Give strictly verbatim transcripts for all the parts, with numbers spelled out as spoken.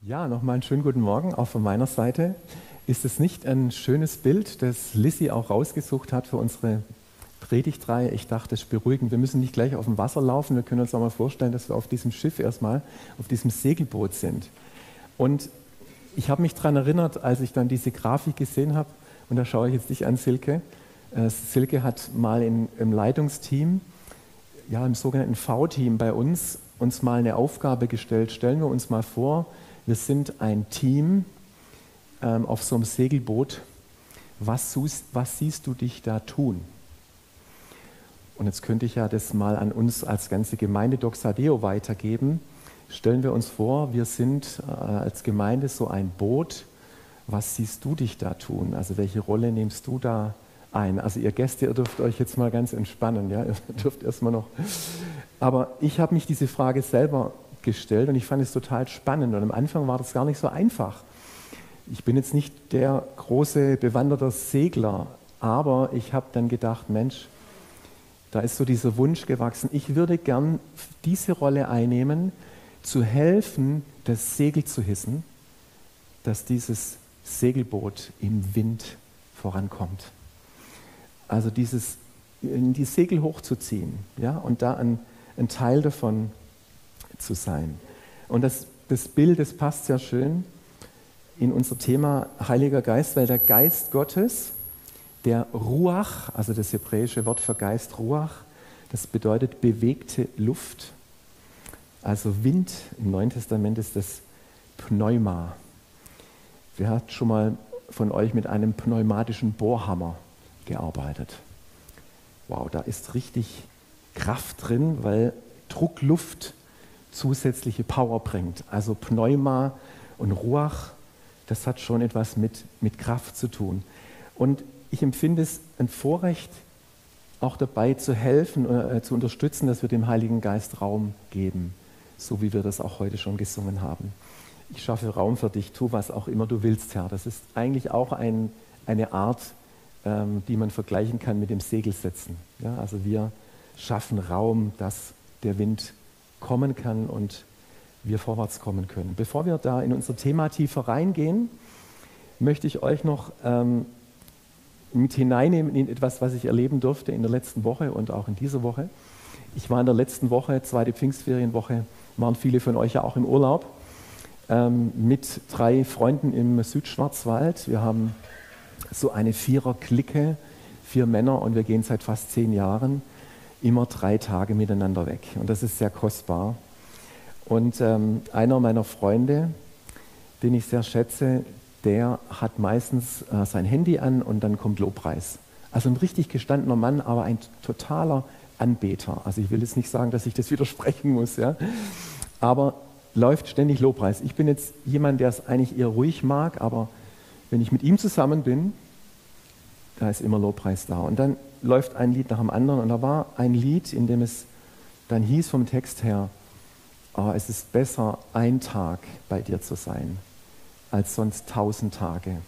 Ja, nochmal einen schönen guten Morgen, auch von meiner Seite. Ist es nicht ein schönes Bild, das Lissy auch rausgesucht hat für unsere Predigtreihe? Ich dachte, es ist beruhigend. Wir müssen nicht gleich auf dem Wasser laufen. Wir können uns auch mal vorstellen, dass wir auf diesem Schiff erstmal, auf diesem Segelboot sind. Und ich habe mich daran erinnert, als ich dann diese Grafik gesehen habe, und da schaue ich jetzt dich an, Silke. Äh, Silke hat mal in, im Leitungsteam, ja, im sogenannten V-Team bei uns, uns mal eine Aufgabe gestellt. Stellen wir uns mal vor, wir sind ein Team ähm, auf so einem Segelboot. Was, suchst, was siehst du dich da tun? Und jetzt könnte ich ja das mal an uns als ganze Gemeinde Doxadeo weitergeben. Stellen wir uns vor, wir sind äh, als Gemeinde so ein Boot. Was siehst du dich da tun? Also welche Rolle nimmst du da ein? Also ihr Gäste, ihr dürft euch jetzt mal ganz entspannen. Ja? Ihr dürft erstmal noch. Aber ich habe mich diese Frage selber gestellt und ich fand es total spannend. Und am Anfang war das gar nicht so einfach. Ich bin jetzt nicht der große, bewanderte Segler, aber ich habe dann gedacht, Mensch, da ist so dieser Wunsch gewachsen, ich würde gern diese Rolle einnehmen, zu helfen, das Segel zu hissen, dass dieses Segelboot im Wind vorankommt. Also dieses, die Segel hochzuziehen, ja, und da ein, ein Teil davon zu sein. Und das, das Bild, das passt sehr schön in unser Thema Heiliger Geist, weil der Geist Gottes, der Ruach, also das hebräische Wort für Geist, Ruach, das bedeutet bewegte Luft. Also Wind, im Neuen Testament ist das Pneuma. Wer hat schon mal von euch mit einem pneumatischen Bohrhammer gearbeitet? Wow, da ist richtig Kraft drin, weil Druckluft zusätzliche Power bringt. Also Pneuma und Ruach, das hat schon etwas mit, mit Kraft zu tun. Und ich empfinde es ein Vorrecht, auch dabei zu helfen, äh, zu unterstützen, dass wir dem Heiligen Geist Raum geben, so wie wir das auch heute schon gesungen haben. Ich schaffe Raum für dich, tu was auch immer du willst, Herr. Das ist eigentlich auch ein, eine Art, ähm, die man vergleichen kann mit dem Segelsetzen. Ja, also wir schaffen Raum, dass der Wind kommen kann und wir vorwärts kommen können. Bevor wir da in unser Thema tiefer reingehen, möchte ich euch noch ähm, mit hineinnehmen in etwas, was ich erleben durfte in der letzten Woche und auch in dieser Woche. Ich war in der letzten Woche, zweite Pfingstferienwoche, waren viele von euch ja auch im Urlaub, ähm, mit drei Freunden im Südschwarzwald. Wir haben so eine Vierer-Clique, vier Männer, und wir gehen seit fast zehn Jahren immer drei Tage miteinander weg. Und das ist sehr kostbar. Und ähm, einer meiner Freunde, den ich sehr schätze, der hat meistens äh, sein Handy an und dann kommt Lobpreis. Also ein richtig gestandener Mann, aber ein totaler Anbeter. Also ich will jetzt nicht sagen, dass ich das widersprechen muss, ja? Aber läuft ständig Lobpreis. Ich bin jetzt jemand, der es eigentlich eher ruhig mag, aber wenn ich mit ihm zusammen bin, da ist immer Lobpreis da. Und dann läuft ein Lied nach dem anderen und da war ein Lied, in dem es dann hieß vom Text her, oh, es ist besser, ein Tag bei dir zu sein, als sonst tausend Tage,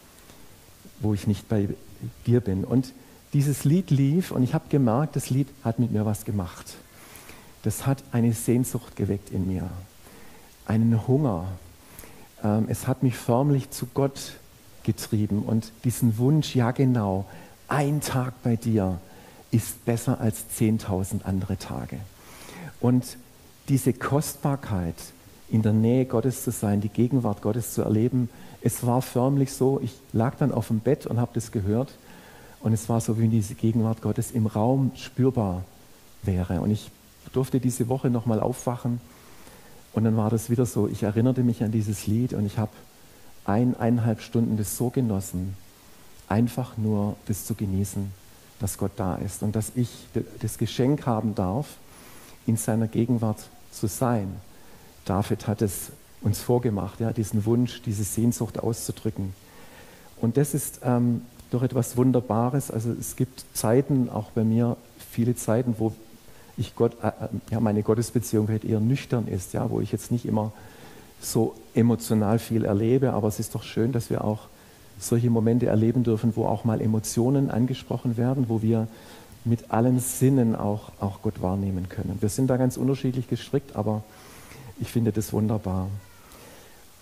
wo ich nicht bei dir bin. Und dieses Lied lief und ich habe gemerkt, das Lied hat mit mir was gemacht. Das hat eine Sehnsucht geweckt in mir, einen Hunger. Ähm, es hat mich förmlich zu Gott getrieben und diesen Wunsch, ja genau, ein Tag bei dir ist besser als zehntausend andere Tage. Und diese Kostbarkeit, in der Nähe Gottes zu sein, die Gegenwart Gottes zu erleben, es war förmlich so, ich lag dann auf dem Bett und habe das gehört und es war so, wie diese Gegenwart Gottes im Raum spürbar wäre. Und ich durfte diese Woche nochmal aufwachen und dann war das wieder so, ich erinnerte mich an dieses Lied und ich habe ein, eineinhalb Stunden das so genossen, einfach nur das zu genießen, dass Gott da ist und dass ich das Geschenk haben darf, in seiner Gegenwart zu sein. David hat es uns vorgemacht, ja, diesen Wunsch, diese Sehnsucht auszudrücken. Und das ist ähm, doch etwas Wunderbares. Also es gibt Zeiten, auch bei mir, viele Zeiten, wo ich Gott, äh, ja, meine Gottesbeziehung vielleicht eher nüchtern ist, ja, wo ich jetzt nicht immer so emotional viel erlebe, aber es ist doch schön, dass wir auch solche Momente erleben dürfen, wo auch mal Emotionen angesprochen werden, wo wir mit allen Sinnen auch, auch Gott wahrnehmen können. Wir sind da ganz unterschiedlich gestrickt, aber ich finde das wunderbar.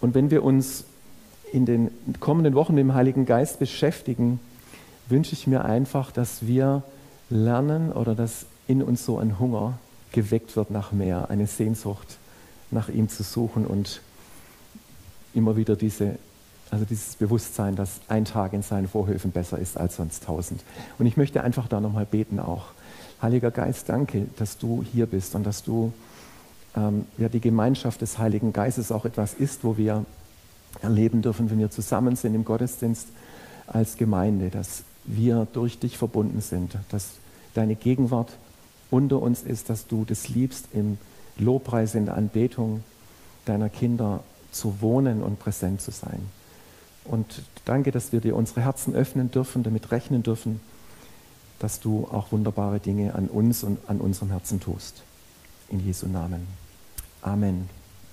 Und wenn wir uns in den kommenden Wochen mit dem Heiligen Geist beschäftigen, wünsche ich mir einfach, dass wir lernen oder dass in uns so ein Hunger geweckt wird nach mehr, eine Sehnsucht nach ihm zu suchen und immer wieder diese, also dieses Bewusstsein, dass ein Tag in seinen Vorhöfen besser ist als sonst tausend. Und ich möchte einfach da nochmal beten auch. Heiliger Geist, danke, dass du hier bist und dass du ähm, ja, die Gemeinschaft des Heiligen Geistes auch etwas ist, wo wir erleben dürfen, wenn wir zusammen sind im Gottesdienst als Gemeinde, dass wir durch dich verbunden sind, dass deine Gegenwart unter uns ist, dass du das liebst, im Lobpreis, in der Anbetung deiner Kinder zu wohnen und präsent zu sein. Und danke, dass wir dir unsere Herzen öffnen dürfen, damit rechnen dürfen, dass du auch wunderbare Dinge an uns und an unserem Herzen tust. In Jesu Namen. Amen.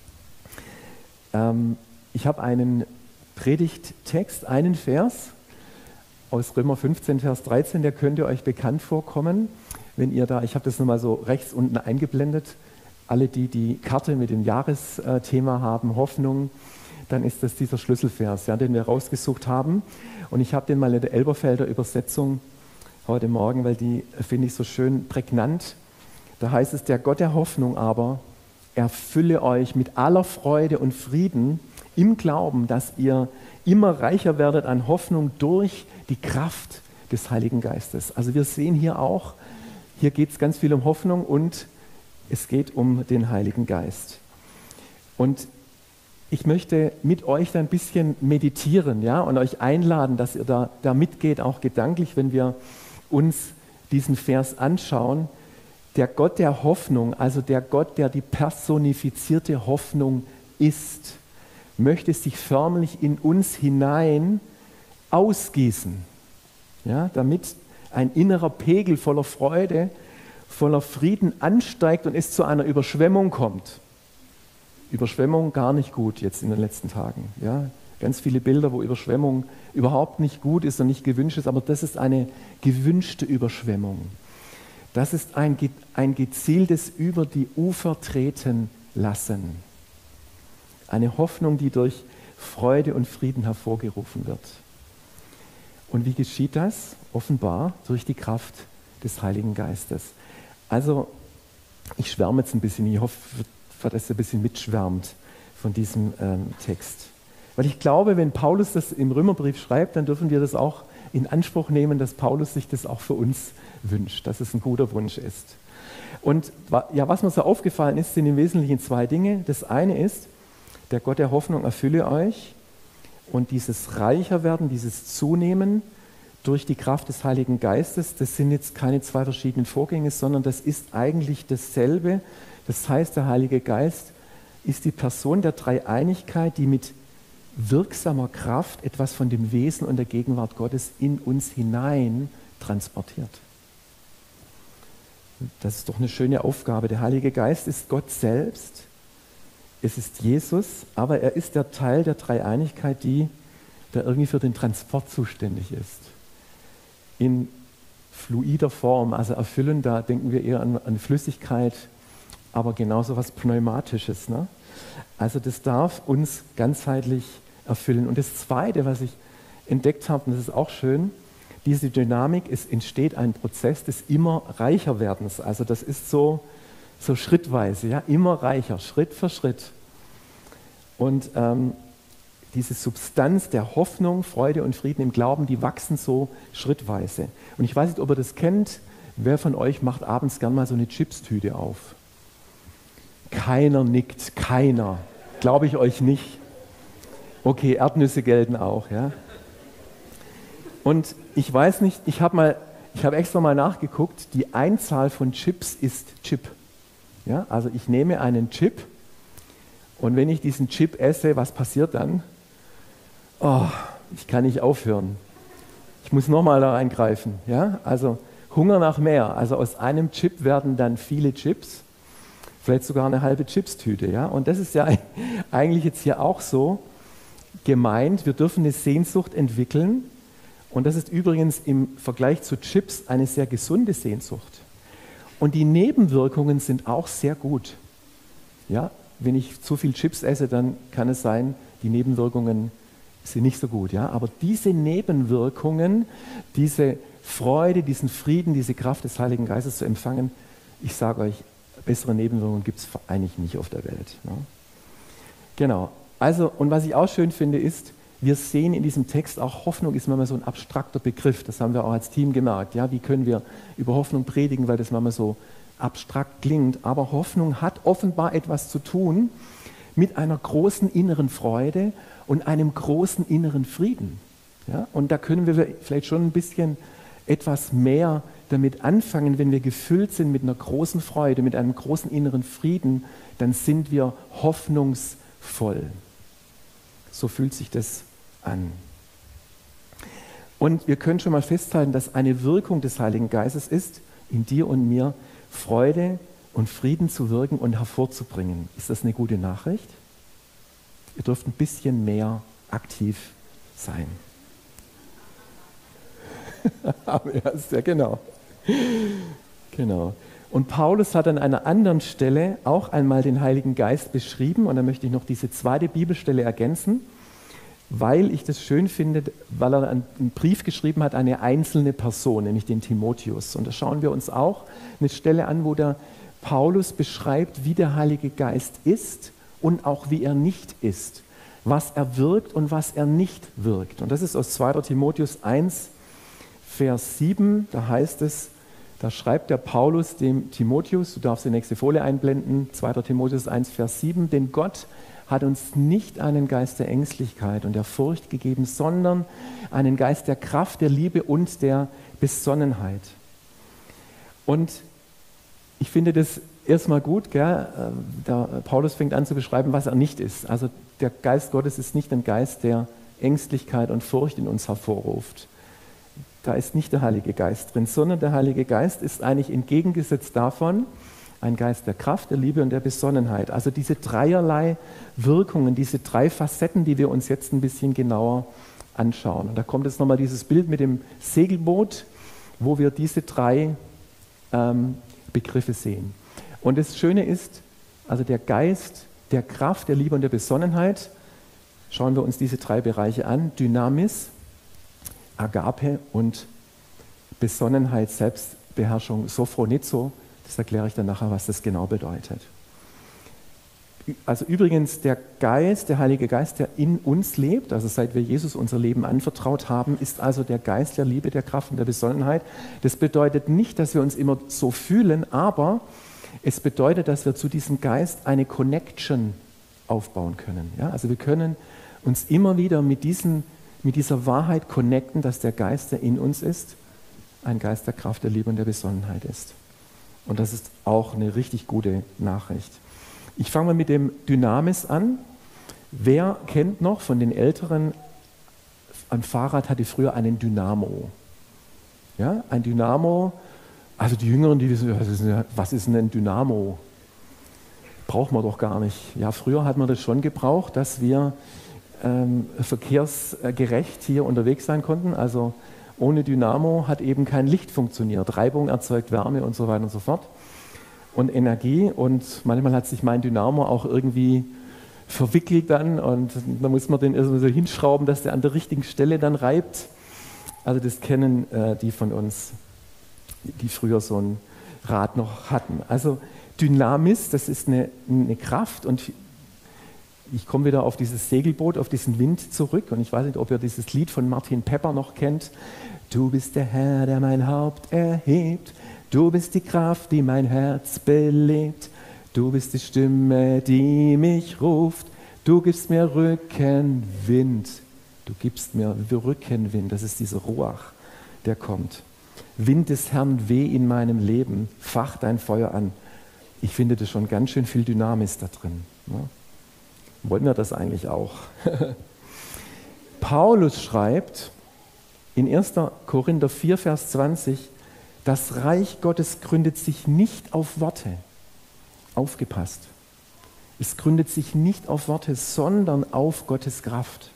Ähm, ich habe einen Predigttext, einen Vers aus Römer fünfzehn, Vers dreizehn, der könnte euch bekannt vorkommen, wenn ihr da, ich habe das nochmal so rechts unten eingeblendet, alle, die die Karte mit dem Jahresthema haben, Hoffnung, dann ist das dieser Schlüsselvers, ja, den wir rausgesucht haben. Und ich habe den mal in der Elberfelder Übersetzung heute Morgen, weil die finde ich so schön prägnant. Da heißt es, der Gott der Hoffnung aber erfülle euch mit aller Freude und Frieden im Glauben, dass ihr immer reicher werdet an Hoffnung durch die Kraft des Heiligen Geistes. Also wir sehen hier auch, hier geht es ganz viel um Hoffnung und es geht um den Heiligen Geist. Und ich möchte mit euch da ein bisschen meditieren, ja, und euch einladen, dass ihr da, da mitgeht, auch gedanklich, wenn wir uns diesen Vers anschauen. Der Gott der Hoffnung, also der Gott, der die personifizierte Hoffnung ist, möchte sich förmlich in uns hinein ausgießen, ja, damit ein innerer Pegel voller Freude, voller Frieden ansteigt und es zu einer Überschwemmung kommt. Überschwemmung gar nicht gut jetzt in den letzten Tagen. Ja? Ganz viele Bilder, wo Überschwemmung überhaupt nicht gut ist und nicht gewünscht ist, aber das ist eine gewünschte Überschwemmung. Das ist ein, ein gezieltes über die Ufer treten lassen. Eine Hoffnung, die durch Freude und Frieden hervorgerufen wird. Und wie geschieht das? Offenbar durch die Kraft des Heiligen Geistes. Also, ich schwärme jetzt ein bisschen, ich hoffe, dass ihr ein bisschen mitschwärmt von diesem ähm, Text. Weil ich glaube, wenn Paulus das im Römerbrief schreibt, dann dürfen wir das auch in Anspruch nehmen, dass Paulus sich das auch für uns wünscht, dass es ein guter Wunsch ist. Und ja, was mir so aufgefallen ist, sind im Wesentlichen zwei Dinge. Das eine ist, der Gott der Hoffnung erfülle euch und dieses Reicherwerden, dieses Zunehmen durch die Kraft des Heiligen Geistes, das sind jetzt keine zwei verschiedenen Vorgänge, sondern das ist eigentlich dasselbe. Das heißt, der Heilige Geist ist die Person der Dreieinigkeit, die mit wirksamer Kraft etwas von dem Wesen und der Gegenwart Gottes in uns hinein transportiert. Das ist doch eine schöne Aufgabe. Der Heilige Geist ist Gott selbst, es ist Jesus, aber er ist der Teil der Dreieinigkeit, die da irgendwie für den Transport zuständig ist. In fluider Form, also erfüllen, da denken wir eher an, an Flüssigkeit, aber genauso was Pneumatisches. Ne? Also das darf uns ganzheitlich erfüllen. Und das Zweite, was ich entdeckt habe, und das ist auch schön, diese Dynamik, es entsteht ein Prozess des immer reicher Werdens. Also das ist so, so schrittweise, ja, immer reicher, Schritt für Schritt. Und ähm, diese Substanz der Hoffnung, Freude und Frieden im Glauben, die wachsen so schrittweise. Und ich weiß nicht, ob ihr das kennt, wer von euch macht abends gern mal so eine Chipstüte auf? Keiner nickt, keiner. Glaube ich euch nicht. Okay, Erdnüsse gelten auch, ja. Und ich weiß nicht, ich habe mal, ich habe extra mal nachgeguckt, die Einzahl von Chips ist Chip. Ja, also ich nehme einen Chip und wenn ich diesen Chip esse, was passiert dann? Oh, ich kann nicht aufhören. Ich muss nochmal da reingreifen. Ja? Also Hunger nach mehr. Also aus einem Chip werden dann viele Chips, vielleicht sogar eine halbe Chipstüte. Ja? Und das ist ja eigentlich jetzt hier auch so gemeint. Wir dürfen eine Sehnsucht entwickeln. Und das ist übrigens im Vergleich zu Chips eine sehr gesunde Sehnsucht. Und die Nebenwirkungen sind auch sehr gut. Ja? Wenn ich zu viel Chips esse, dann kann es sein, die Nebenwirkungen sind nicht so gut. Ja? Aber diese Nebenwirkungen, diese Freude, diesen Frieden, diese Kraft des Heiligen Geistes zu empfangen, ich sage euch, bessere Nebenwirkungen gibt es eigentlich nicht auf der Welt. Ja? Genau. Also, und was ich auch schön finde, ist, wir sehen in diesem Text auch, Hoffnung ist manchmal so ein abstrakter Begriff. Das haben wir auch als Team gemerkt. Ja, wie können wir über Hoffnung predigen, weil das manchmal so abstrakt klingt. Aber Hoffnung hat offenbar etwas zu tun mit einer großen inneren Freude und einem großen inneren Frieden. Ja, und da können wir vielleicht schon ein bisschen etwas mehr damit anfangen, wenn wir gefüllt sind mit einer großen Freude, mit einem großen inneren Frieden, dann sind wir hoffnungsvoll. So fühlt sich das an. Und wir können schon mal festhalten, dass eine Wirkung des Heiligen Geistes ist, in dir und mir Freude und Frieden zu wirken und hervorzubringen. Ist das eine gute Nachricht? Ihr dürft ein bisschen mehr aktiv sein. Ja, sehr genau. Genau. Und Paulus hat an einer anderen Stelle auch einmal den Heiligen Geist beschrieben, und da möchte ich noch diese zweite Bibelstelle ergänzen, weil ich das schön finde, weil er einen Brief geschrieben hat an eine einzelne Person, nämlich den Timotheus. Und da schauen wir uns auch eine Stelle an, wo der Paulus beschreibt, wie der Heilige Geist ist und auch wie er nicht ist, was er wirkt und was er nicht wirkt. Und das ist aus zweiter Timotheus eins, Vers sieben, da heißt es, da schreibt der Paulus dem Timotheus, du darfst die nächste Folie einblenden, zweiter Timotheus eins, Vers sieben, denn Gott hat uns nicht einen Geist der Ängstlichkeit und der Furcht gegeben, sondern einen Geist der Kraft, der Liebe und der Besonnenheit. Und ich finde das erstmal gut, gell? Der Paulus fängt an zu beschreiben, was er nicht ist. Also der Geist Gottes ist nicht ein Geist, der Ängstlichkeit und Furcht in uns hervorruft. Da ist nicht der Heilige Geist drin, sondern der Heilige Geist ist eigentlich entgegengesetzt davon, ein Geist der Kraft, der Liebe und der Besonnenheit. Also diese dreierlei Wirkungen, diese drei Facetten, die wir uns jetzt ein bisschen genauer anschauen. Und da kommt jetzt nochmal dieses Bild mit dem Segelboot, wo wir diese drei ähm, Begriffe sehen. Und das Schöne ist, also der Geist der Kraft, der Liebe und der Besonnenheit, schauen wir uns diese drei Bereiche an, Dynamis, Agape und Besonnenheit, Selbstbeherrschung, Sophronizo. Das erkläre ich dann nachher, was das genau bedeutet. Also übrigens, der Geist, der Heilige Geist, der in uns lebt, also seit wir Jesus unser Leben anvertraut haben, ist also der Geist der Liebe, der Kraft und der Besonnenheit. Das bedeutet nicht, dass wir uns immer so fühlen, aber es bedeutet, dass wir zu diesem Geist eine Connection aufbauen können. Ja? Also wir können uns immer wieder mit, diesen, mit dieser Wahrheit connecten, dass der Geist, der in uns ist, ein Geist der Kraft, der Liebe und der Besonnenheit ist. Und das ist auch eine richtig gute Nachricht. Ich fange mal mit dem Dynamis an. Wer kennt noch von den Älteren, ein Fahrrad hatte früher einen Dynamo. Ja, ein Dynamo, also die Jüngeren, die wissen, was ist denn ein Dynamo? Braucht man doch gar nicht. Ja, früher hat man das schon gebraucht, dass wir ähm, verkehrsgerecht hier unterwegs sein konnten. Also ohne Dynamo hat eben kein Licht funktioniert. Reibung erzeugt Wärme und so weiter und so fort. Und Energie. Und manchmal hat sich mein Dynamo auch irgendwie verwickelt dann. Und da muss man den erstmal so hinschrauben, dass der an der richtigen Stelle dann reibt. Also das kennen äh, die von uns, die früher so ein Rad noch hatten. Also Dynamis, das ist eine, eine Kraft. Und ich komme wieder auf dieses Segelboot, auf diesen Wind zurück. Und ich weiß nicht, ob ihr dieses Lied von Martin Pepper noch kennt. Du bist der Herr, der mein Haupt erhebt. Du bist die Kraft, die mein Herz belebt. Du bist die Stimme, die mich ruft. Du gibst mir Rückenwind. Du gibst mir Rückenwind. Das ist dieser Ruach, der kommt. Wind des Herrn, weh in meinem Leben. Fach dein Feuer an. Ich finde das schon ganz schön viel Dynamis da drin. Ja. Wollen wir das eigentlich auch? Paulus schreibt in erster Korinther vier, Vers zwanzig, das Reich Gottes gründet sich nicht auf Worte. Aufgepasst. Es gründet sich nicht auf Worte, sondern auf Gottes Kraft.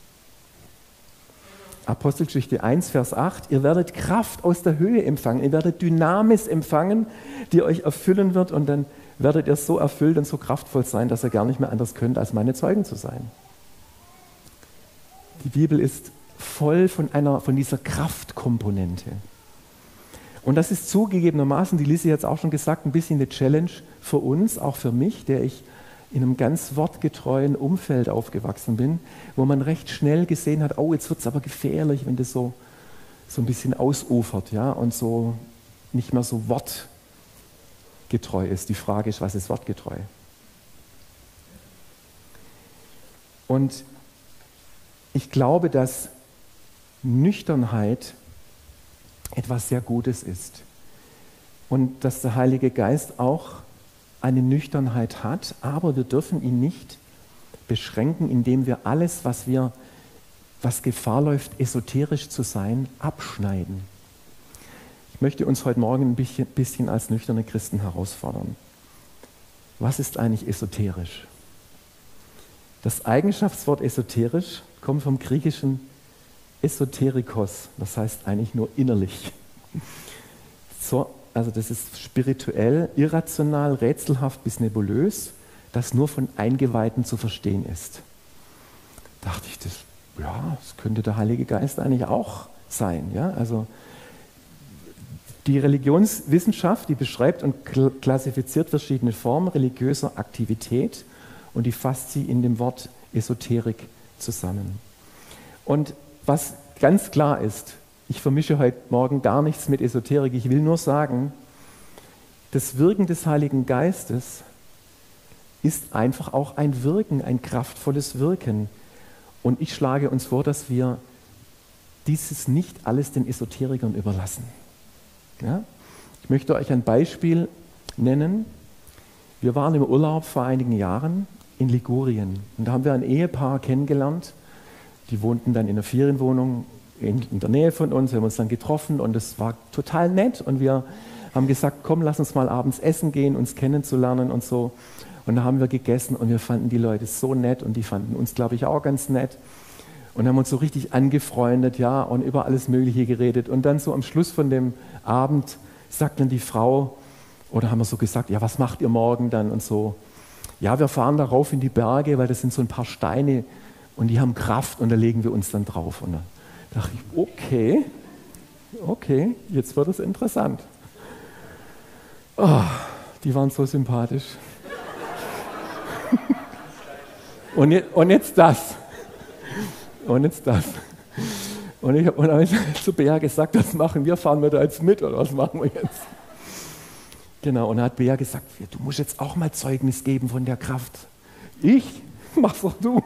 Apostelgeschichte eins, Vers acht, ihr werdet Kraft aus der Höhe empfangen, ihr werdet Dynamis empfangen, die euch erfüllen wird, und dann werdet ihr so erfüllt und so kraftvoll sein, dass ihr gar nicht mehr anders könnt, als meine Zeugen zu sein. Die Bibel ist voll von, einer, von dieser Kraftkomponente. Und das ist zugegebenermaßen, die Lisi hat es auch schon gesagt, ein bisschen eine Challenge für uns, auch für mich, der ich in einem ganz wortgetreuen Umfeld aufgewachsen bin, wo man recht schnell gesehen hat, oh, jetzt wird es aber gefährlich, wenn das so, so ein bisschen ausufert, ja, und so nicht mehr so wortgetreu ist. Die Frage ist, was ist wortgetreu? Und ich glaube, dass Nüchternheit etwas sehr Gutes ist und dass der Heilige Geist auch eine Nüchternheit hat, aber wir dürfen ihn nicht beschränken, indem wir alles, was wir, was Gefahr läuft, esoterisch zu sein, abschneiden. Ich möchte uns heute Morgen ein bisschen, bisschen als nüchterne Christen herausfordern. Was ist eigentlich esoterisch? Das Eigenschaftswort esoterisch kommt vom griechischen Esoterikos, das heißt eigentlich nur innerlich. So, also das ist spirituell, irrational, rätselhaft bis nebulös, das nur von Eingeweihten zu verstehen ist. Da dachte ich, das, ja, das könnte der Heilige Geist eigentlich auch sein. Ja? Also die Religionswissenschaft, die beschreibt und klassifiziert verschiedene Formen religiöser Aktivität und die fasst sie in dem Wort Esoterik zusammen. Und was ganz klar ist, ich vermische heute Morgen gar nichts mit Esoterik, ich will nur sagen, das Wirken des Heiligen Geistes ist einfach auch ein Wirken, ein kraftvolles Wirken. Und ich schlage uns vor, dass wir dieses nicht alles den Esoterikern überlassen. Ja? Ich möchte euch ein Beispiel nennen. Wir waren im Urlaub vor einigen Jahren in Ligurien und da haben wir ein Ehepaar kennengelernt. Die wohnten dann in einer Ferienwohnung in, in der Nähe von uns. Wir haben uns dann getroffen und es war total nett. Und wir haben gesagt, komm, lass uns mal abends essen gehen, uns kennenzulernen und so. Und da haben wir gegessen und wir fanden die Leute so nett und die fanden uns, glaube ich, auch ganz nett. Und haben uns so richtig angefreundet, ja, und über alles Mögliche geredet. Und dann so am Schluss von dem Abend sagt dann die Frau, oder haben wir so gesagt, ja, was macht ihr morgen dann und so. Ja, wir fahren da rauf in die Berge, weil das sind so ein paar Steine, und die haben Kraft und da legen wir uns dann drauf. Und da dachte ich, okay, okay, jetzt wird es interessant. Oh, die waren so sympathisch. und, jetzt, und jetzt das. Und jetzt das. Und ich habe hab zu Bea gesagt, was machen wir? Fahren wir da jetzt mit oder was machen wir jetzt? Genau, und da hat Bea gesagt, du musst jetzt auch mal Zeugnis geben von der Kraft. Ich? Mach's doch du.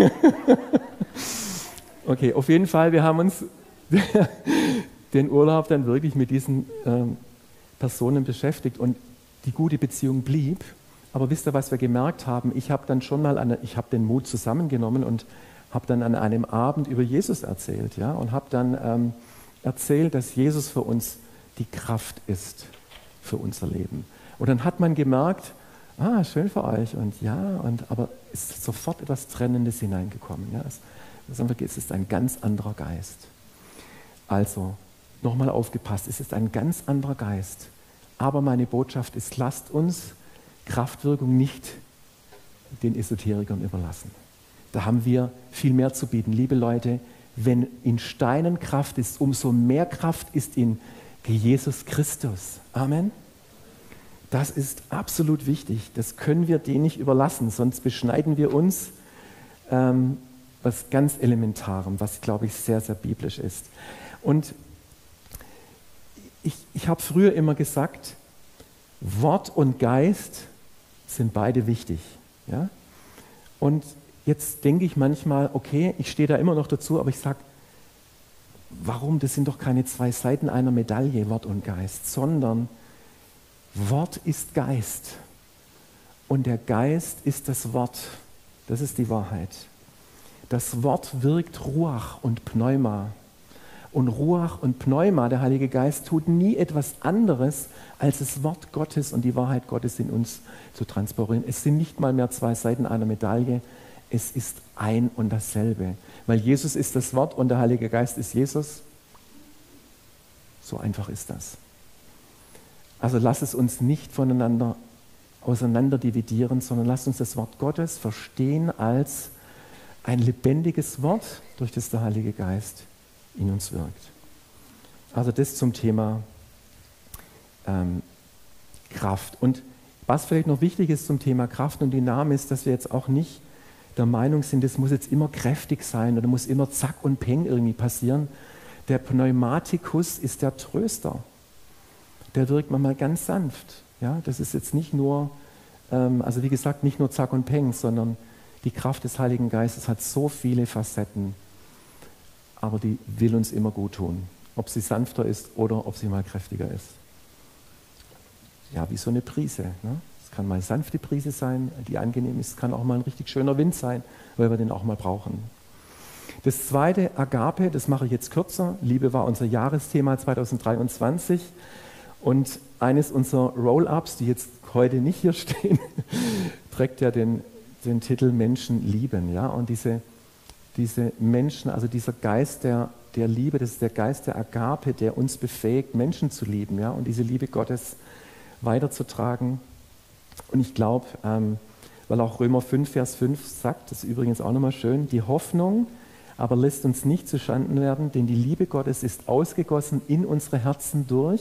Okay, auf jeden Fall, wir haben uns den Urlaub dann wirklich mit diesen ähm, Personen beschäftigt und die gute Beziehung blieb. Aber wisst ihr, was wir gemerkt haben? Ich habe dann schon mal, eine, ich habe den Mut zusammengenommen und habe dann an einem Abend über Jesus erzählt, ja, und habe dann ähm, erzählt, dass Jesus für uns die Kraft ist für unser Leben. Und dann hat man gemerkt, ah, schön für euch und ja, und, aber es ist sofort etwas Trennendes hineingekommen. Ja. Es, es ist ein ganz anderer Geist. Also, nochmal aufgepasst, es ist ein ganz anderer Geist. Aber meine Botschaft ist, lasst uns Kraftwirkung nicht den Esoterikern überlassen. Da haben wir viel mehr zu bieten. Liebe Leute, wenn in Steinen Kraft ist, umso mehr Kraft ist in Jesus Christus. Amen. Das ist absolut wichtig. Das können wir denen nicht überlassen, sonst beschneiden wir uns ähm, was ganz Elementarem, was, glaube ich, sehr, sehr biblisch ist. Und ich, ich habe früher immer gesagt, Wort und Geist sind beide wichtig. Ja? Und jetzt denke ich manchmal, okay, ich stehe da immer noch dazu, aber ich sage, warum? Das sind doch keine zwei Seiten einer Medaille, Wort und Geist, sondern Wort ist Geist und der Geist ist das Wort. Das ist die Wahrheit. Das Wort wirkt Ruach und Pneuma. Und Ruach und Pneuma, der Heilige Geist, tut nie etwas anderes, als das Wort Gottes und die Wahrheit Gottes in uns zu transportieren. Es sind nicht mal mehr zwei Seiten einer Medaille, es ist ein und dasselbe. Weil Jesus ist das Wort und der Heilige Geist ist Jesus. So einfach ist das. Also lass es uns nicht voneinander auseinander dividieren, sondern lass uns das Wort Gottes verstehen als ein lebendiges Wort, durch das der Heilige Geist in uns wirkt. Also das zum Thema ähm, Kraft. Und was vielleicht noch wichtig ist zum Thema Kraft und Dynamik ist, dass wir jetzt auch nicht der Meinung sind, das muss jetzt immer kräftig sein oder muss immer zack und peng irgendwie passieren. Der Pneumatikus ist der Tröster. Der wirkt manchmal ganz sanft. Ja, das ist jetzt nicht nur, ähm, also wie gesagt, nicht nur zack und peng, sondern die Kraft des Heiligen Geistes hat so viele Facetten, aber die will uns immer gut tun. Ob sie sanfter ist oder ob sie mal kräftiger ist. Ja, wie so eine Brise. Ne? Es kann mal eine sanfte Brise sein, die angenehm ist. Es kann auch mal ein richtig schöner Wind sein, weil wir den auch mal brauchen. Das zweite, Agape, das mache ich jetzt kürzer. Liebe war unser Jahresthema zweitausenddreiundzwanzig. Und eines unserer Roll-Ups, die jetzt heute nicht hier stehen, trägt ja den, den Titel Menschen lieben. Ja? Und diese, diese Menschen, also dieser Geist der, der Liebe, das ist der Geist der Agape, der uns befähigt, Menschen zu lieben, ja? Und diese Liebe Gottes weiterzutragen. Und ich glaube, ähm, weil auch Römer fünf, Vers fünf sagt, das ist übrigens auch nochmal schön, die Hoffnung aber lässt uns nicht zuschanden werden, denn die Liebe Gottes ist ausgegossen in unsere Herzen durch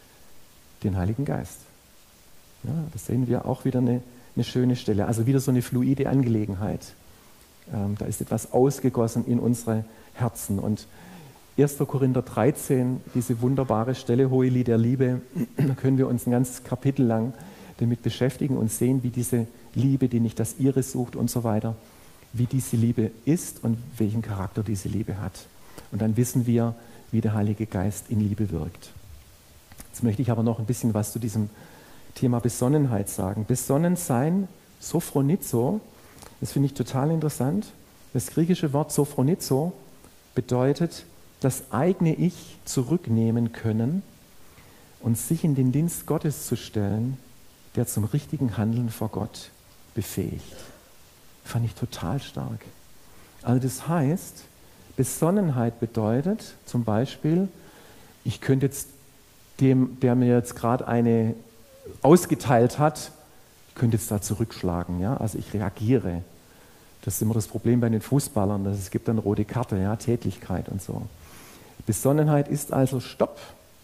den Heiligen Geist. Ja, das sehen wir auch wieder eine, eine schöne Stelle, also wieder so eine fluide Angelegenheit. Ähm, da ist etwas ausgegossen in unsere Herzen. Und erster Korinther dreizehn, diese wunderbare Stelle, Hohelied der Liebe, da können wir uns ein ganzes Kapitel lang damit beschäftigen und sehen, wie diese Liebe, die nicht das Ihre sucht und so weiter, wie diese Liebe ist und welchen Charakter diese Liebe hat. Und dann wissen wir, wie der Heilige Geist in Liebe wirkt. Jetzt möchte ich aber noch ein bisschen was zu diesem Thema Besonnenheit sagen. Besonnen sein, Sophronizo, das finde ich total interessant. Das griechische Wort Sophronizo bedeutet, das eigene Ich zurücknehmen können und sich in den Dienst Gottes zu stellen, der zum richtigen Handeln vor Gott befähigt. Fand ich total stark. Also das heißt, Besonnenheit bedeutet zum Beispiel, ich könnte jetzt dem, der mir jetzt gerade eine ausgeteilt hat, ich könnte jetzt da zurückschlagen. Ja? Also ich reagiere. Das ist immer das Problem bei den Fußballern, dass es gibt dann rote Karte, ja? Tätlichkeit und so. Besonnenheit ist also Stopp.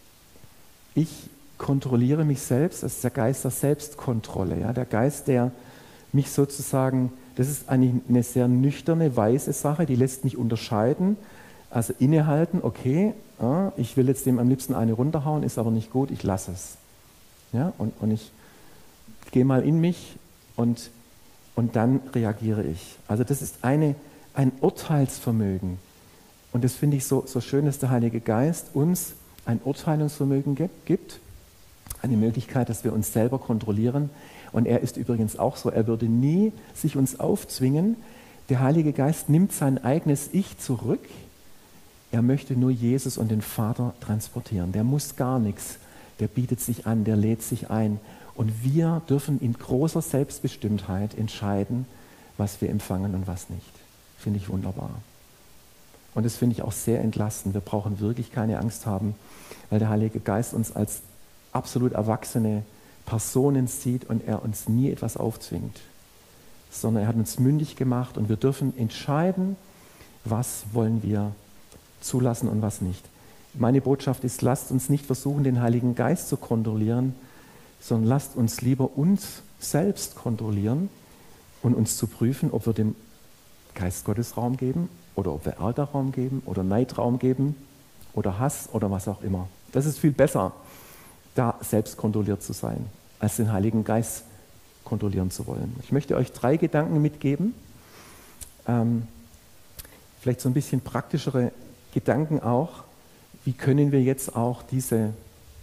Ich kontrolliere mich selbst, das ist der Geist der Selbstkontrolle. Ja? Der Geist, der mich sozusagen, das ist eigentlich eine sehr nüchterne, weise Sache, die lässt mich unterscheiden, also innehalten, okay, ja, ich will jetzt dem am liebsten eine runterhauen, ist aber nicht gut, ich lasse es. Ja? Und, und ich gehe mal in mich und, und dann reagiere ich. Also das ist eine, ein Urteilsvermögen. Und das finde ich so, so schön, dass der Heilige Geist uns ein Urteilungsvermögen gibt, eine Möglichkeit, dass wir uns selber kontrollieren. Und er ist übrigens auch so, er würde nie sich uns aufzwingen. Der Heilige Geist nimmt sein eigenes Ich zurück. Er möchte nur Jesus und den Vater transportieren. Der muss gar nichts. Der bietet sich an, der lädt sich ein. Und wir dürfen in großer Selbstbestimmtheit entscheiden, was wir empfangen und was nicht. Finde ich wunderbar. Und das finde ich auch sehr entlastend. Wir brauchen wirklich keine Angst haben, weil der Heilige Geist uns als absolut erwachsene Personen sieht und er uns nie etwas aufzwingt, sondern er hat uns mündig gemacht und wir dürfen entscheiden, was wollen wir zulassen und was nicht. Meine Botschaft ist, lasst uns nicht versuchen, den Heiligen Geist zu kontrollieren, sondern lasst uns lieber uns selbst kontrollieren und uns zu prüfen, ob wir dem Geist Gottes Raum geben oder ob wir Ärger Raum geben oder Neid Raum geben oder Hass oder was auch immer. Das ist viel besser, da selbst kontrolliert zu sein, als den Heiligen Geist kontrollieren zu wollen. Ich möchte euch drei Gedanken mitgeben, ähm, vielleicht so ein bisschen praktischere Gedanken auch. Wie können wir jetzt auch diese,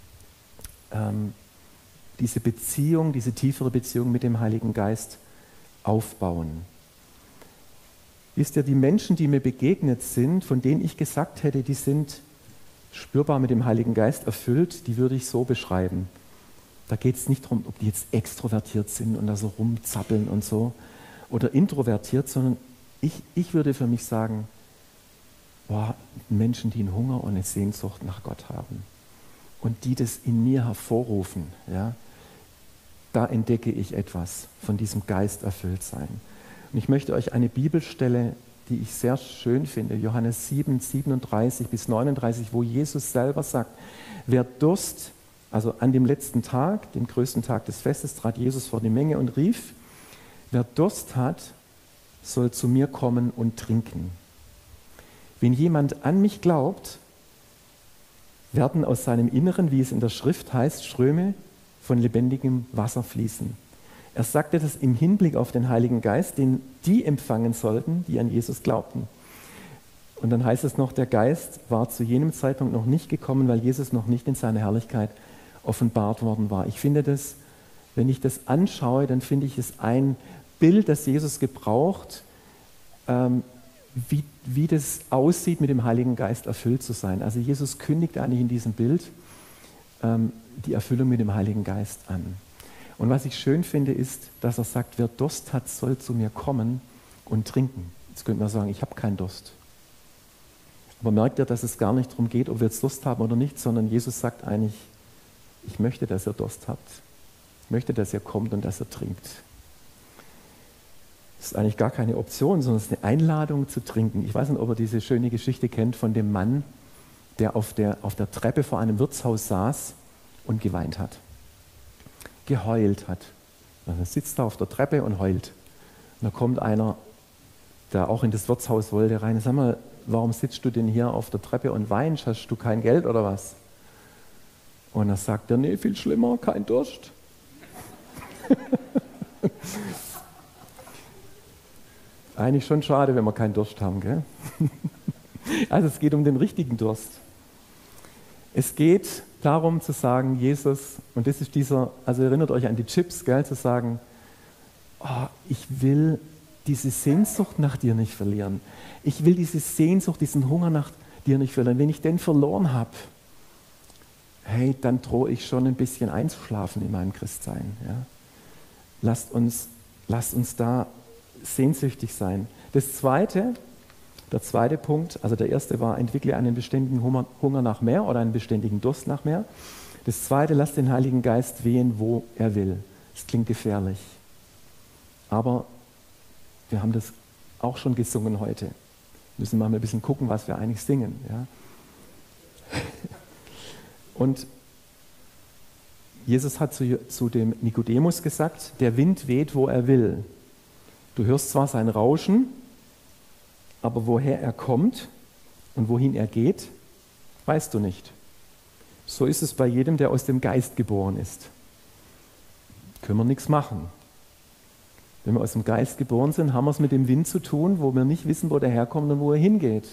ähm, diese Beziehung, diese tiefere Beziehung mit dem Heiligen Geist aufbauen? Wisst ihr, die Menschen, die mir begegnet sind, von denen ich gesagt hätte, die sind spürbar mit dem Heiligen Geist erfüllt, die würde ich so beschreiben. Da geht es nicht darum, ob die jetzt extrovertiert sind und da so rumzappeln und so oder introvertiert, sondern ich, ich würde für mich sagen, boah, Menschen, die einen Hunger und eine Sehnsucht nach Gott haben und die das in mir hervorrufen, ja, da entdecke ich etwas von diesem Geist erfüllt sein. Und ich möchte euch eine Bibelstelle die ich sehr schön finde, Johannes sieben, siebenunddreißig bis neununddreißig, wo Jesus selber sagt, wer Durst, also an dem letzten Tag, dem größten Tag des Festes, trat Jesus vor die Menge und rief, wer Durst hat, soll zu mir kommen und trinken. Wenn jemand an mich glaubt, werden aus seinem Inneren, wie es in der Schrift heißt, Ströme von lebendigem Wasser fließen. Er sagte das im Hinblick auf den Heiligen Geist, den die empfangen sollten, die an Jesus glaubten. Und dann heißt es noch, der Geist war zu jenem Zeitpunkt noch nicht gekommen, weil Jesus noch nicht in seiner Herrlichkeit offenbart worden war. Ich finde das, wenn ich das anschaue, dann finde ich es ein Bild, das Jesus gebraucht, ähm, wie, wie das aussieht, mit dem Heiligen Geist erfüllt zu sein. Also Jesus kündigt eigentlich in diesem Bild ähm, die Erfüllung mit dem Heiligen Geist an. Und was ich schön finde, ist, dass er sagt, wer Durst hat, soll zu mir kommen und trinken. Jetzt könnte man sagen, ich habe keinen Durst. Aber merkt ihr, dass es gar nicht darum geht, ob wir jetzt Durst haben oder nicht, sondern Jesus sagt eigentlich, ich möchte, dass ihr Durst habt. Ich möchte, dass ihr kommt und dass ihr trinkt. Das ist eigentlich gar keine Option, sondern es ist eine Einladung zu trinken. Ich weiß nicht, ob ihr diese schöne Geschichte kennt von dem Mann, der auf der, auf der Treppe vor einem Wirtshaus saß und geweint hat. Geheult hat. Also er sitzt da auf der Treppe und heult. Und da kommt einer, der auch in das Wirtshaus wollte, rein. Sag mal, warum sitzt du denn hier auf der Treppe und weinst? Hast du kein Geld oder was? Und er sagt er, nee, viel schlimmer, kein Durst. Eigentlich schon schade, wenn wir keinen Durst haben, gell? Also es geht um den richtigen Durst. Es geht darum zu sagen, Jesus, und das ist dieser, also erinnert euch an die Chips, gell, zu sagen, oh, ich will diese Sehnsucht nach dir nicht verlieren. Ich will diese Sehnsucht, diesen Hunger nach dir nicht verlieren. Wenn ich den verloren habe, hey, dann drohe ich schon ein bisschen einzuschlafen in meinem Christsein. Ja. Lasst uns, lasst uns da sehnsüchtig sein. Das Zweite, der zweite Punkt, also der erste war, entwickle einen beständigen Hunger nach mehr oder einen beständigen Durst nach mehr. Das Zweite, lass den Heiligen Geist wehen, wo er will. Das klingt gefährlich. Aber wir haben das auch schon gesungen heute. Müssen wir mal ein bisschen gucken, was wir eigentlich singen. Ja? Und Jesus hat zu, zu dem Nikodemus gesagt, der Wind weht, wo er will. Du hörst zwar sein Rauschen, aber woher er kommt und wohin er geht, weißt du nicht. So ist es bei jedem, der aus dem Geist geboren ist. Können wir nichts machen. Wenn wir aus dem Geist geboren sind, haben wir es mit dem Wind zu tun, wo wir nicht wissen, wo der herkommt und wo er hingeht.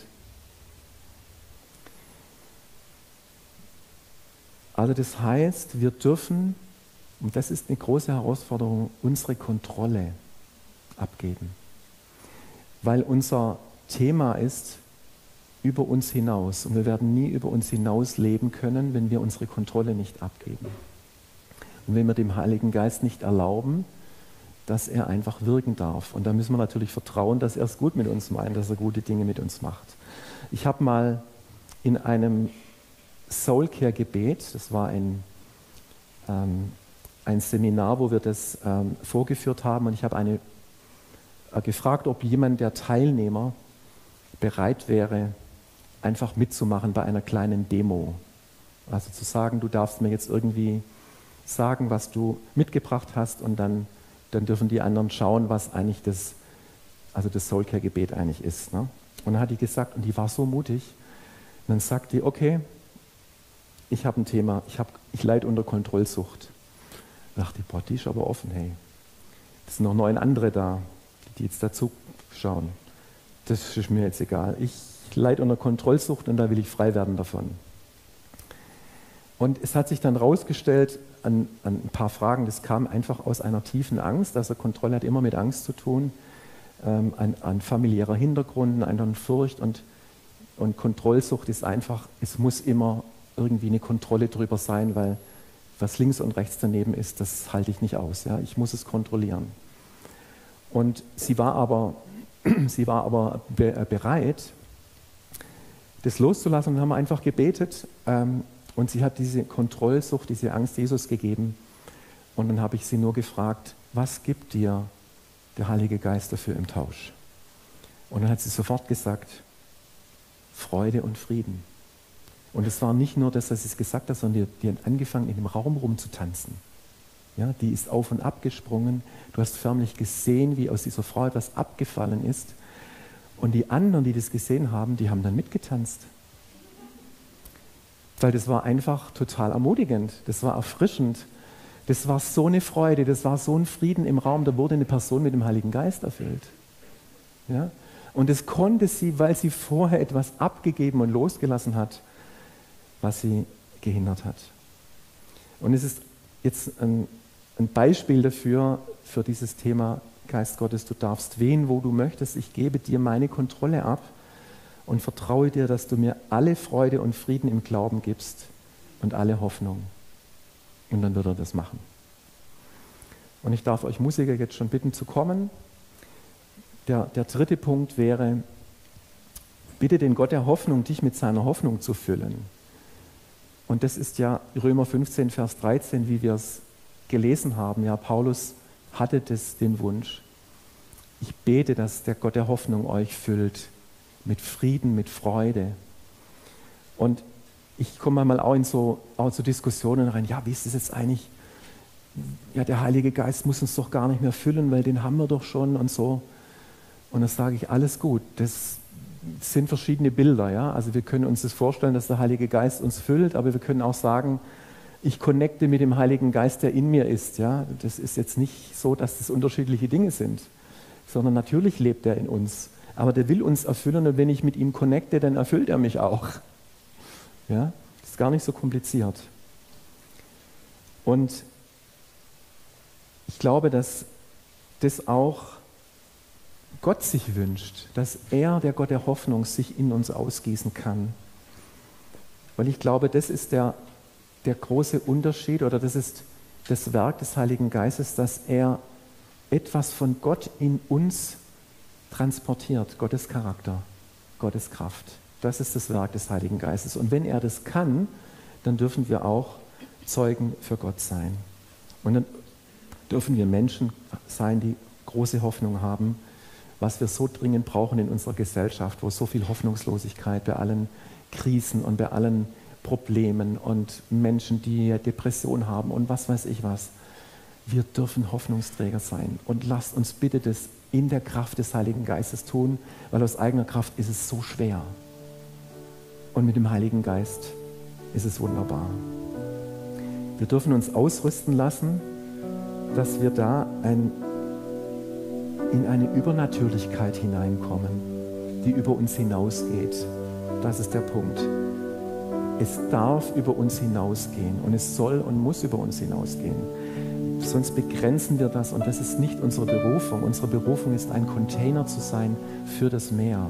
Also das heißt, wir dürfen, und das ist eine große Herausforderung, unsere Kontrolle abgeben. Weil unser Thema ist über uns hinaus. Und wir werden nie über uns hinaus leben können, wenn wir unsere Kontrolle nicht abgeben. Und wenn wir dem Heiligen Geist nicht erlauben, dass er einfach wirken darf. Und da müssen wir natürlich vertrauen, dass er es gut mit uns meint, dass er gute Dinge mit uns macht. Ich habe mal in einem Soulcare-Gebet, das war ein, ähm, ein Seminar, wo wir das ähm, vorgeführt haben, und ich habe eine, äh, gefragt, ob jemand der Teilnehmer bereit wäre, einfach mitzumachen bei einer kleinen Demo. Also zu sagen, du darfst mir jetzt irgendwie sagen, was du mitgebracht hast, und dann, dann dürfen die anderen schauen, was eigentlich das, also das Soulcare-Gebet eigentlich ist. Ne? Und dann hat die gesagt, und die war so mutig, und dann sagt die, okay, ich habe ein Thema, ich, hab, ich leide unter Kontrollsucht. Da dachte ich, boah, die ist aber offen, hey. Es sind noch neun andere da, die jetzt dazu schauen. Das ist mir jetzt egal. Ich leide unter Kontrollsucht und da will ich frei werden davon. Und es hat sich dann herausgestellt, an, an ein paar Fragen, das kam einfach aus einer tiefen Angst. Also Kontrolle hat immer mit Angst zu tun, ähm, ein, ein familiärer Hintergrund, eine Furcht, und, und Kontrollsucht ist einfach, es muss immer irgendwie eine Kontrolle drüber sein, weil was links und rechts daneben ist, das halte ich nicht aus. Ja? Ich muss es kontrollieren. Und sie war aber, sie war aber be- bereit, das loszulassen, und haben einfach gebetet. Ähm, und sie hat diese Kontrollsucht, diese Angst Jesus gegeben. Und dann habe ich sie nur gefragt, was gibt dir der Heilige Geist dafür im Tausch? Und dann hat sie sofort gesagt, Freude und Frieden. Und es war nicht nur das, dass sie es gesagt hat, sondern die, die hat angefangen, in dem Raum rumzutanzen. Ja, die ist auf und ab gesprungen. Du hast förmlich gesehen, wie aus dieser Frau etwas abgefallen ist. Und die anderen, die das gesehen haben, die haben dann mitgetanzt. Weil das war einfach total ermutigend, das war erfrischend. Das war so eine Freude, das war so ein Frieden im Raum, da wurde eine Person mit dem Heiligen Geist erfüllt. Ja? Und das konnte sie, weil sie vorher etwas abgegeben und losgelassen hat, was sie gehindert hat. Und es ist jetzt ein, ein Beispiel dafür, für dieses Thema Geist Gottes, du darfst wehen, wo du möchtest, ich gebe dir meine Kontrolle ab und vertraue dir, dass du mir alle Freude und Frieden im Glauben gibst und alle Hoffnung. Und dann wird er das machen. Und ich darf euch Musiker jetzt schon bitten zu kommen. Der, der dritte Punkt wäre, bitte den Gott der Hoffnung, dich mit seiner Hoffnung zu füllen. Und das ist ja Römer fünfzehn, Vers dreizehn, wie wir es gelesen haben. Ja, Paulus hatte das, den Wunsch. Ich bete, dass der Gott der Hoffnung euch füllt mit Frieden, mit Freude. Und ich komme mal auch in so, auch so Diskussionen rein, ja, wie ist das jetzt eigentlich? Ja, der Heilige Geist muss uns doch gar nicht mehr füllen, weil den haben wir doch schon und so. Und dann sage ich, alles gut, das sind verschiedene Bilder. Ja? Also wir können uns das vorstellen, dass der Heilige Geist uns füllt, aber wir können auch sagen, ich connecte mit dem Heiligen Geist, der in mir ist. Ja? Das ist jetzt nicht so, dass das unterschiedliche Dinge sind, sondern natürlich lebt er in uns. Aber der will uns erfüllen und wenn ich mit ihm connecte, dann erfüllt er mich auch. Ja? Das ist gar nicht so kompliziert. Und ich glaube, dass das auch Gott sich wünscht, dass er, der Gott der Hoffnung, sich in uns ausgießen kann. Weil ich glaube, das ist der, der große Unterschied oder das ist das Werk des Heiligen Geistes, dass er etwas von Gott in uns transportiert, Gottes Charakter, Gottes Kraft. Das ist das Werk des Heiligen Geistes. Und wenn er das kann, dann dürfen wir auch Zeugen für Gott sein. Und dann dürfen wir Menschen sein, die große Hoffnung haben, was wir so dringend brauchen in unserer Gesellschaft, wo so viel Hoffnungslosigkeit bei allen Krisen und bei allen Problemen und Menschen, die Depression haben und was weiß ich was. Wir dürfen Hoffnungsträger sein und lasst uns bitte das in der Kraft des Heiligen Geistes tun, weil aus eigener Kraft ist es so schwer. Und mit dem Heiligen Geist ist es wunderbar. Wir dürfen uns ausrüsten lassen, dass wir da ein, in eine Übernatürlichkeit hineinkommen, die über uns hinausgeht. Das ist der Punkt. Es darf über uns hinausgehen und es soll und muss über uns hinausgehen. Sonst begrenzen wir das und das ist nicht unsere Berufung. Unsere Berufung ist, ein Container zu sein für das Meer.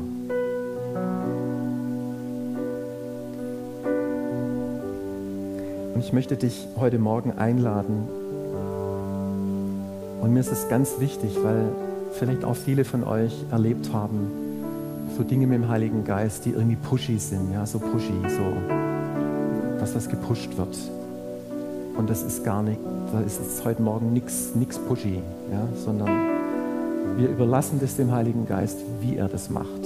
Und ich möchte dich heute Morgen einladen. Und mir ist es ganz wichtig, weil vielleicht auch viele von euch erlebt haben, so Dinge mit dem Heiligen Geist, die irgendwie pushy sind, ja, so pushy, so, dass das gepusht wird. Und das ist gar nicht, da ist jetzt heute Morgen nichts nix pushy, ja, sondern wir überlassen das dem Heiligen Geist, wie er das macht.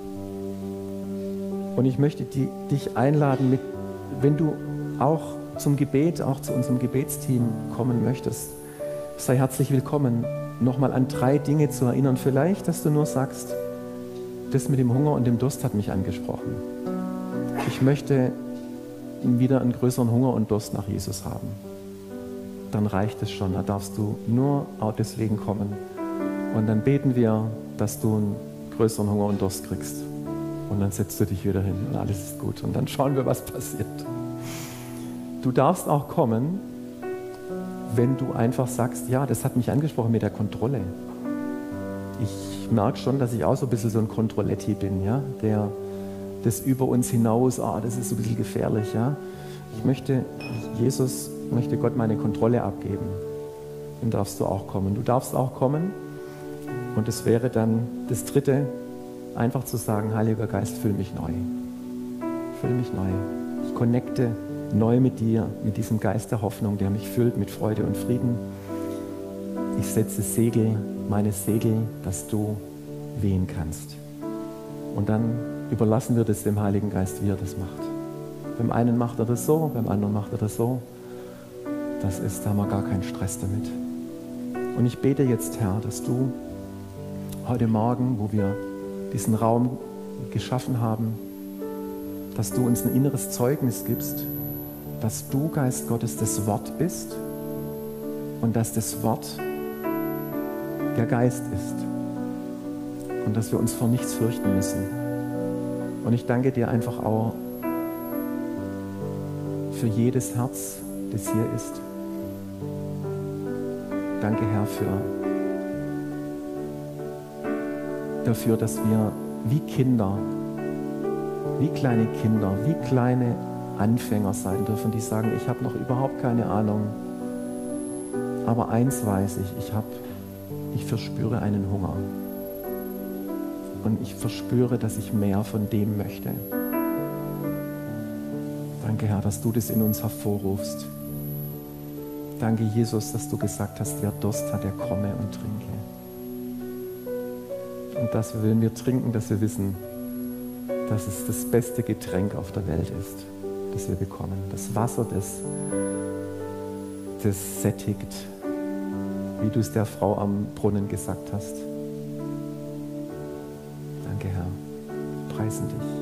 Und ich möchte die, dich einladen, mit, wenn du auch zum Gebet, auch zu unserem Gebetsteam kommen möchtest, sei herzlich willkommen, nochmal an drei Dinge zu erinnern. Vielleicht, dass du nur sagst, das mit dem Hunger und dem Durst hat mich angesprochen. Ich möchte wieder einen größeren Hunger und Durst nach Jesus haben. Dann reicht es schon, da darfst du nur auch deswegen kommen. Und dann beten wir, dass du einen größeren Hunger und Durst kriegst. Und dann setzt du dich wieder hin und alles ist gut. Und dann schauen wir, was passiert. Du darfst auch kommen, wenn du einfach sagst, ja, das hat mich angesprochen mit der Kontrolle. Ich merke schon, dass ich auch so ein bisschen so ein Kontrolletti bin, ja, der das über uns hinaus, ah, das ist so ein bisschen gefährlich, ja. Ich möchte, Jesus, möchte Gott meine Kontrolle abgeben. Dann darfst du auch kommen. Du darfst auch kommen und das wäre dann das Dritte, einfach zu sagen, Heiliger Geist, füll mich neu. Füll mich neu. Ich connecte neu mit dir, mit diesem Geist der Hoffnung, der mich füllt mit Freude und Frieden. Ich setze Segel, meine Segel, dass du wehen kannst. Und dann überlassen wir das dem Heiligen Geist, wie er das macht. Beim einen macht er das so, beim anderen macht er das so. Das ist, da haben wir gar keinen Stress damit. Und ich bete jetzt, Herr, dass du heute Morgen, wo wir diesen Raum geschaffen haben, dass du uns ein inneres Zeugnis gibst, dass du, Geist Gottes, das Wort bist und dass das Wort der Geist ist und dass wir uns vor nichts fürchten müssen. Und ich danke dir einfach auch für jedes Herz, das hier ist. Danke, Herr, für, dafür, dass wir wie Kinder, wie kleine Kinder, wie kleine Anfänger sein dürfen, die sagen, ich habe noch überhaupt keine Ahnung. Aber eins weiß ich, ich, hab, ich verspüre einen Hunger. Und ich verspüre, dass ich mehr von dem möchte. Danke, Herr, dass du das in uns hervorrufst. Danke, Jesus, dass du gesagt hast, wer Durst hat, der komme und trinke. Und dass wir, wenn wir trinken, dass wir wissen, dass es das beste Getränk auf der Welt ist, das wir bekommen. Das Wasser, das, das sättigt, wie du es der Frau am Brunnen gesagt hast. Danke, Herr. Preisen dich.